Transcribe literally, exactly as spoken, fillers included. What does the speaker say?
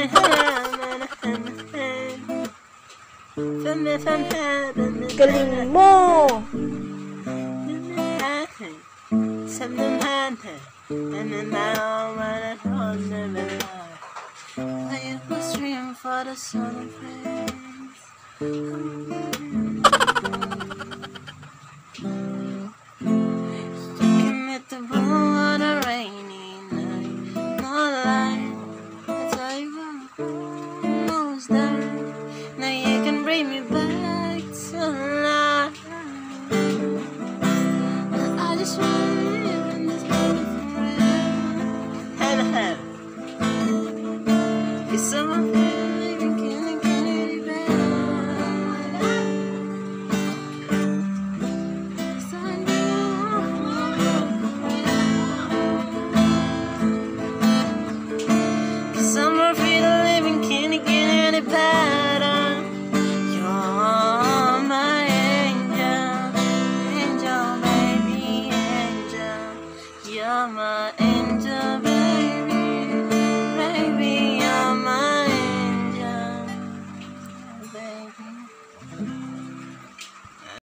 Galing mo! And then now when I don't live it I was dreaming for the sun and face.